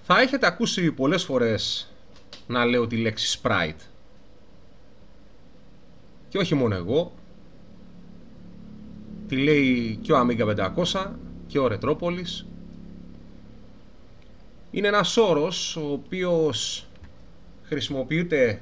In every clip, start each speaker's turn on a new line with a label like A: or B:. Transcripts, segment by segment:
A: Θα έχετε ακούσει πολλές φορές να λέω τη λέξη sprite. Και όχι μόνο εγώ. Τη λέει και ο Amiga 500 και ο Retropolis. Είναι ένας όρος ο οποίος χρησιμοποιείται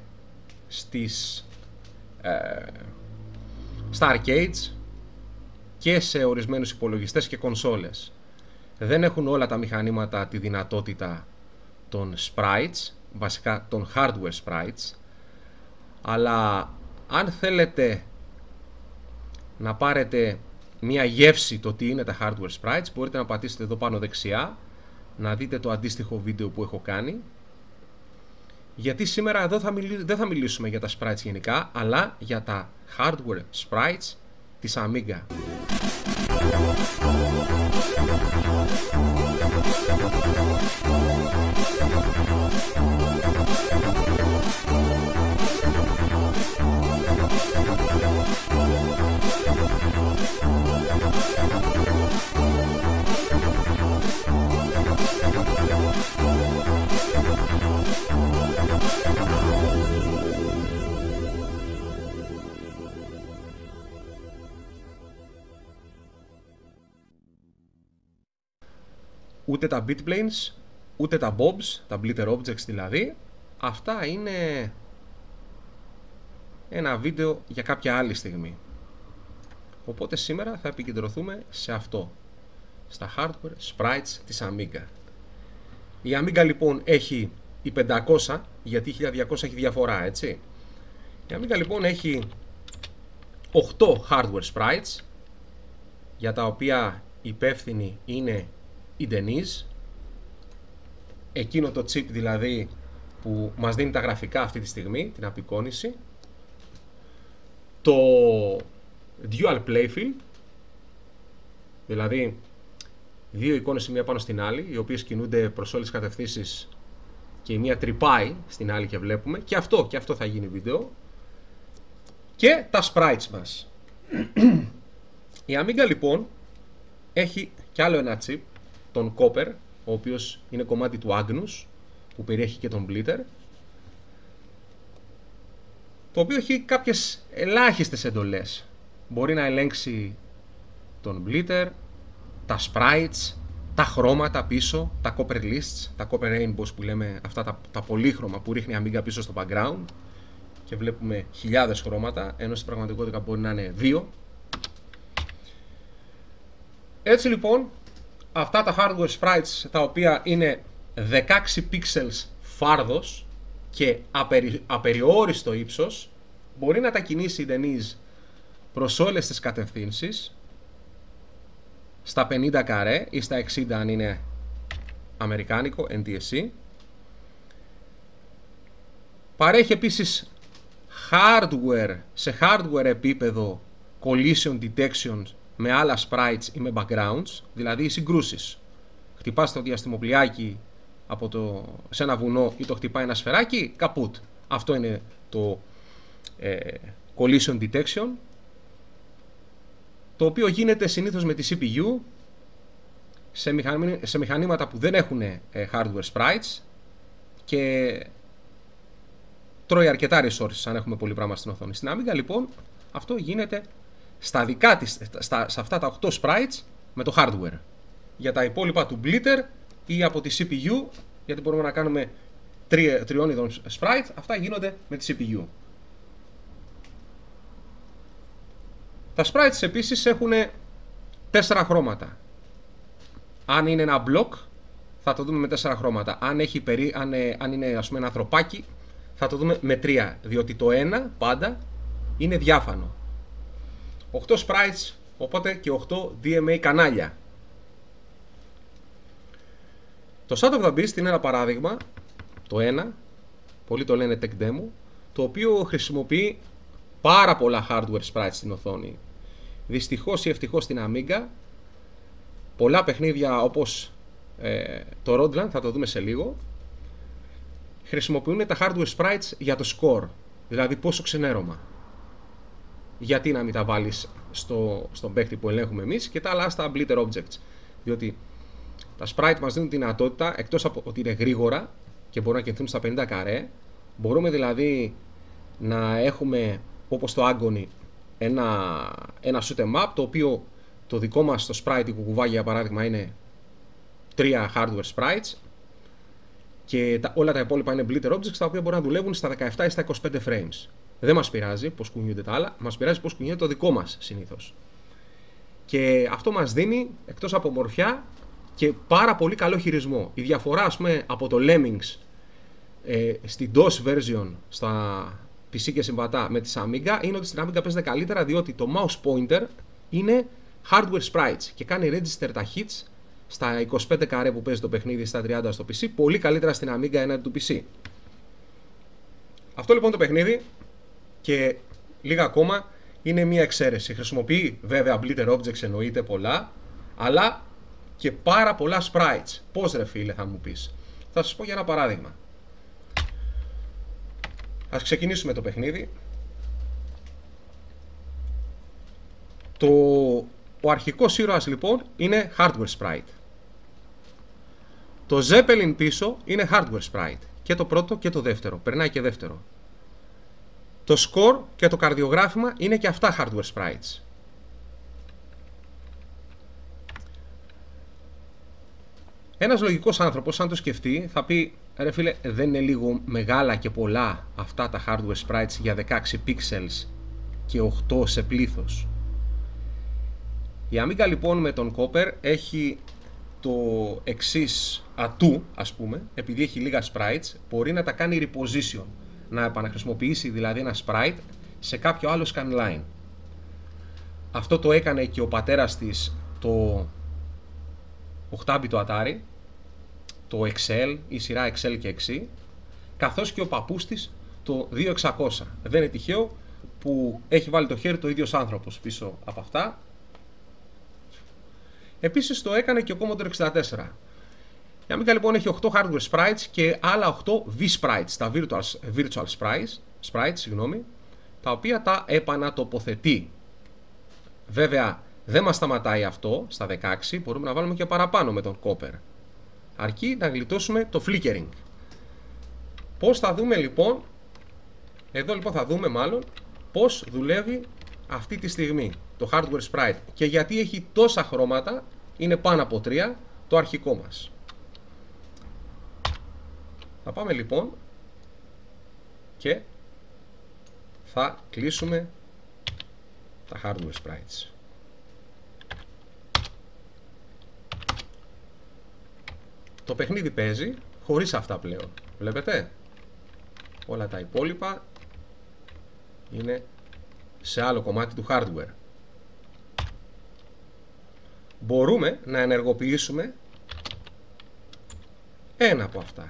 A: στα arcades και σε ορισμένους υπολογιστές και κονσόλες. Δεν έχουν όλα τα μηχανήματα τη δυνατότητα των sprites, βασικά των hardware sprites, αλλά αν θέλετε να πάρετε μια γεύση το τι είναι τα hardware sprites, μπορείτε να πατήσετε εδώ πάνω δεξιά να δείτε το αντίστοιχο βίντεο που έχω κάνει, γιατί σήμερα εδώ δεν θα μιλήσουμε για τα sprites γενικά, αλλά για τα hardware sprites της Amiga. Ούτε τα bitplanes, ούτε τα bobs, τα blitter objects δηλαδή. Αυτά είναι ένα βίντεο για κάποια άλλη στιγμή. Οπότε σήμερα θα επικεντρωθούμε σε αυτό, στα hardware sprites της Amiga. Η Amiga λοιπόν έχει η 500, γιατί η 1200 έχει διαφορά, έτσι. Η Amiga λοιπόν έχει 8 hardware sprites, για τα οποία υπεύθυνοι είναι η Deniz, εκείνο το chip δηλαδή που μας δίνει τα γραφικά αυτή τη στιγμή, την απεικόνιση, το Dual Playfield, δηλαδή δύο εικόνες η μία πάνω στην άλλη, οι οποίες κινούνται προς όλες τις κατευθύνσεις και η μία τρυπάει στην άλλη και βλέπουμε, και αυτό θα γίνει βίντεο, και τα sprites μας. Η Amiga λοιπόν έχει κι άλλο ένα chip, τον Copper, ο οποίος είναι κομμάτι του Agnus, που περιέχει και τον Blitter, το οποίο έχει κάποιες ελάχιστες εντολές. Μπορεί να ελέγξει τον Blitter, τα sprites, τα χρώματα πίσω, τα Copper lists, τα Copper rainbows που λέμε, αυτά τα πολύχρωμα που ρίχνει η Amiga πίσω στο background και βλέπουμε χιλιάδες χρώματα, ενώ στην πραγματικότητα μπορεί να είναι 2. Έτσι λοιπόν, αυτά τα hardware sprites, τα οποία είναι 16 pixels φάρδος και απεριόριστο ύψος, μπορεί να τα κινήσει η Deniz προς όλες τις κατευθύνσεις, στα 50 καρέ ή στα 60 αν είναι αμερικάνικο, NTSC. Παρέχει επίσης σε hardware επίπεδο collision detection με άλλα sprites ή με backgrounds, δηλαδή οι συγκρούσεις. Χτυπάς το διαστημοπλοιάκι σε ένα βουνό ή το χτυπάει ένα σφαιράκι, καπούτ. Αυτό είναι το collision detection, το οποίο γίνεται συνήθως με τη CPU σε μηχανήματα που δεν έχουν hardware sprites και τρώει αρκετά resources αν έχουμε πολύ πράγμα στην οθόνη. Στην Amiga λοιπόν αυτό γίνεται στα δικά της, σε αυτά τα 8 sprites με το hardware. Για τα υπόλοιπα του Blitter ή από τη CPU, γιατί μπορούμε να κάνουμε τριών ειδών sprite, αυτά γίνονται με τη CPU. Τα sprites επίσης έχουν 4 χρώματα. Αν είναι ένα block θα το δούμε με 4 χρώματα. Αν είναι ας πούμε ένα ανθρωπάκι θα το δούμε με 3, διότι το 1 πάντα είναι διάφανο. 8 sprites, οπότε και 8 DMA κανάλια. Το Shadow of the Beast είναι ένα παράδειγμα, το 1, πολλοί το λένε Tech Demo, το οποίο χρησιμοποιεί πάρα πολλά hardware sprites στην οθόνη. Δυστυχώς ή ευτυχώς στην Amiga, πολλά παιχνίδια όπως το Roadland, θα το δούμε σε λίγο, χρησιμοποιούν τα hardware sprites για το score, δηλαδή πόσο ξενέρωμα. Γιατί να μην τα βάλεις στον παίκτη που ελέγχουμε εμείς και τα άλλα στα blitter objects, διότι Τα sprite μας δίνουν τη δυνατότητα, εκτός από ότι είναι γρήγορα και μπορούν να κινηθούν στα 50 καρέ, μπορούμε δηλαδή να έχουμε, όπως το Agony, ένα shoot 'em up, το οποίο το δικό μας το sprite, η κουκουβάγια για παράδειγμα, είναι 3 hardware sprites και όλα τα υπόλοιπα είναι blitter objects, τα οποία μπορούν να δουλεύουν στα 17 ή στα 25 frames. Δεν μας πειράζει πώς κουνιούνται τα άλλα, μας πειράζει πώς κουνιούνται το δικό μας συνήθως. Και αυτό μας δίνει, εκτός από ομορφιά, και πάρα πολύ καλό χειρισμό. Η διαφορά, ας πούμε, από το Lemmings στην DOS version στα PC και συμβατά με τη Amiga είναι ότι στην Amiga παίζεται καλύτερα, διότι το mouse pointer είναι hardware sprites και κάνει register τα hits στα 25 καρέ που παίζει το παιχνίδι, στα 30 στο PC, πολύ καλύτερα στην Amiga έναντι του PC. Αυτό λοιπόν το παιχνίδι, και λίγα ακόμα, είναι μια εξαίρεση. Χρησιμοποιεί βέβαια blitter objects, εννοείται πολλά, αλλά και πάρα πολλά sprites. Πώς ρε φίλε, θα μου πεις. Θα σας πω για ένα παράδειγμα. Ας ξεκινήσουμε το παιχνίδι. Ο αρχικός ήρωας λοιπόν είναι hardware sprite. Το Zeppelin πίσω είναι hardware sprite. Και το πρώτο και το δεύτερο. Περνάει και δεύτερο. Το score και το καρδιογράφημα είναι και αυτά hardware sprites. Ένας λογικός άνθρωπος, αν το σκεφτεί, θα πει ρε φίλε, δεν είναι λίγο μεγάλα και πολλά αυτά τα hardware sprites για 16 pixels και 8 σε πλήθος. Η Amiga λοιπόν με τον Copper έχει το εξής ατού, ας πούμε, επειδή έχει λίγα sprites, μπορεί να τα κάνει reposition, να επαναχρησιμοποιήσει δηλαδή ένα sprite σε κάποιο άλλο scanline. Αυτό το έκανε και ο πατέρας της, το 8-bit Atari, το Excel, η σειρά Excel και Excel, καθώς και ο παππούς της, το 2600. Δεν είναι τυχαίο που έχει βάλει το χέρι το ίδιος άνθρωπος πίσω από αυτά. Επίσης το έκανε και ο Commodore 64. Η Amiga λοιπόν έχει 8 hardware sprites και άλλα 8 V-sprites, τα virtual sprites, τα οποία τα επανατοποθετεί. Βέβαια δεν μας σταματάει αυτό στα 16, μπορούμε να βάλουμε και παραπάνω με τον Copper. Αρκεί να γλιτώσουμε το flickering. Πώς θα δούμε λοιπόν, εδώ λοιπόν θα δούμε μάλλον πώς δουλεύει αυτή τη στιγμή το hardware sprite και γιατί έχει τόσα χρώματα, είναι πάνω από 3 το αρχικό μας. Θα πάμε λοιπόν και θα κλείσουμε τα hardware sprites. Το παιχνίδι παίζει χωρίς αυτά πλέον. Βλέπετε, όλα τα υπόλοιπα είναι σε άλλο κομμάτι του hardware. Μπορούμε να ενεργοποιήσουμε ένα από αυτά.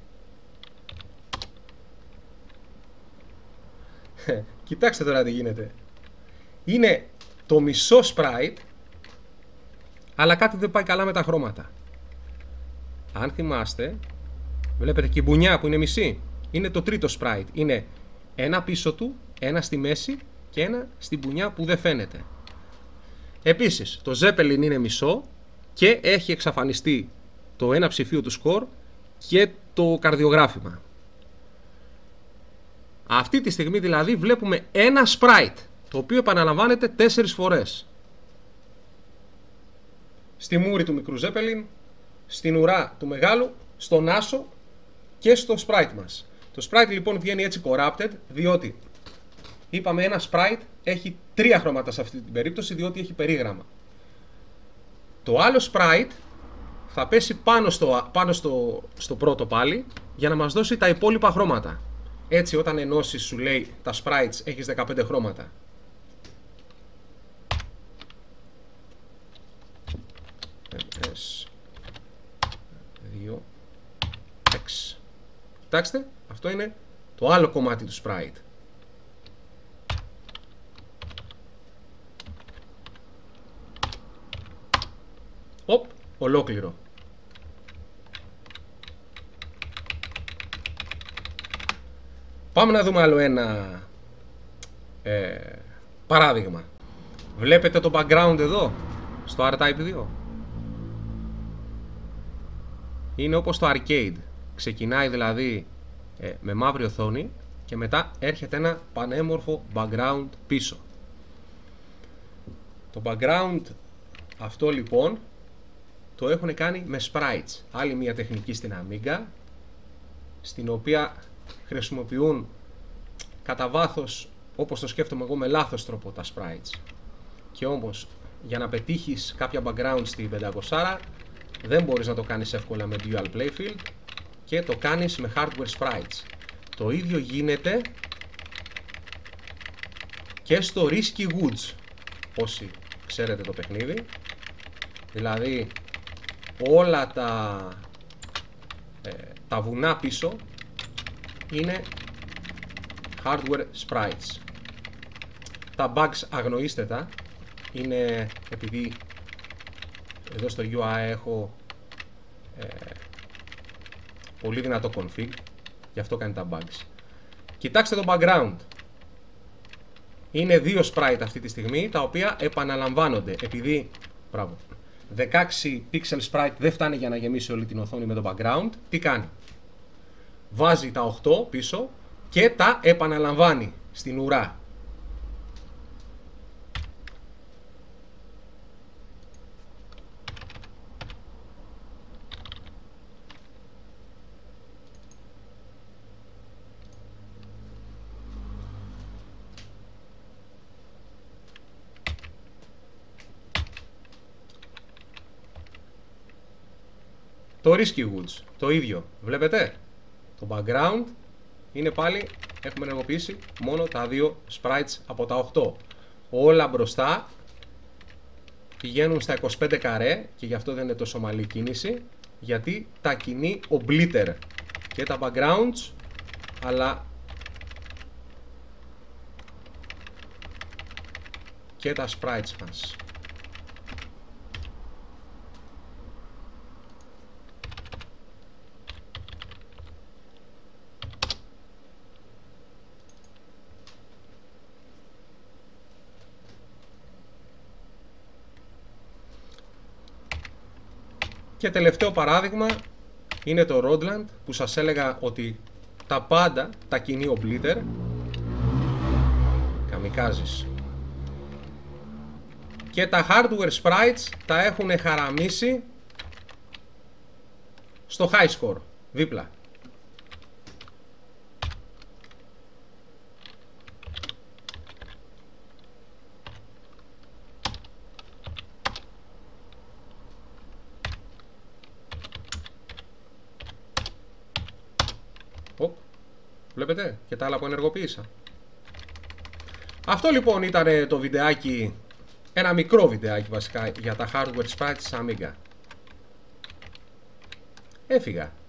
A: Κοιτάξτε τώρα τι γίνεται. Είναι το μισό sprite, αλλά κάτι δεν πάει καλά με τα χρώματα. Αν θυμάστε, βλέπετε και η μπουνιά που είναι μισή. Είναι το τρίτο sprite. Είναι ένα πίσω του, ένα στη μέση και ένα στην μπουνιά που δεν φαίνεται. Επίσης, το Zeppelin είναι μισό και έχει εξαφανιστεί το ένα ψηφίο του score και το καρδιογράφημα. Αυτή τη στιγμή δηλαδή βλέπουμε ένα sprite, το οποίο επαναλαμβάνεται 4 φορές. Στη μούρη του μικρού Zeppelin, στην ουρά του μεγάλου, στον άσο και στο sprite μας. Το sprite λοιπόν βγαίνει έτσι corrupted, διότι είπαμε ένα sprite έχει 3 χρώματα σε αυτή την περίπτωση, διότι έχει περίγραμμα. Το άλλο sprite θα πέσει πάνω στο πρώτο πάλι για να μας δώσει τα υπόλοιπα χρώματα. Έτσι όταν ενώσεις σου λέει τα sprites έχεις 15 χρώματα. S2 X. Κοιτάξτε, αυτό είναι το άλλο κομμάτι του sprite. Οπ, ολόκληρο. Πάμε να δούμε άλλο ένα παράδειγμα. Βλέπετε το background εδώ, στο R-Type 2. είναι όπως το arcade. Ξεκινάει δηλαδή με μαύρη οθόνη και μετά έρχεται ένα πανέμορφο background πίσω. Το background αυτό λοιπόν το έχουν κάνει με sprites. Άλλη μια τεχνική στην Amiga, στην οποία χρησιμοποιούν κατά βάθος, όπως το σκέφτομαι εγώ, με λάθος τρόπο τα sprites. Και όμως για να πετύχεις κάποια background στη 500 δεν μπορείς να το κάνεις εύκολα με dual playfield και το κάνεις με hardware sprites. Το ίδιο γίνεται και στο Risky Woods, όσοι ξέρετε το παιχνίδι. Δηλαδή όλα τα βουνά πίσω είναι hardware sprites. Τα bugs αγνοήστε τα, είναι επειδή εδώ στο UI έχω πολύ δυνατό config, γι' αυτό κάνει τα bugs. Κοιτάξτε το background. Είναι δύο sprite αυτή τη στιγμή, τα οποία επαναλαμβάνονται. Επειδή 16 pixel sprite δεν φτάνει για να γεμίσει όλη την οθόνη με το background, τι κάνει? Βάζει τα 8 πίσω και τα επαναλαμβάνει στην ουρά. Το Risky Woods, το ίδιο. Βλέπετε, το background είναι πάλι, έχουμε ενεργοποιήσει μόνο τα δύο sprites από τα 8. Όλα μπροστά πηγαίνουν στα 25 καρέ και γι' αυτό δεν είναι τόσο ομαλή κίνηση, γιατί τα κινεί ο Blitter και τα backgrounds, αλλά και τα sprites μας. Και τελευταίο παράδειγμα είναι το Rodland, που σας έλεγα ότι τα πάντα τα κινεί ο Blitter. Καμικάζεις. Και τα hardware sprites τα έχουν χαραμίσει στο high score, δίπλα. Βλέπετε και τα άλλα που ενεργοποίησα. Αυτό λοιπόν ήταν το βιντεάκι, ένα μικρό βιντεάκι βασικά για τα hardware sprites της Amiga. Έφυγα.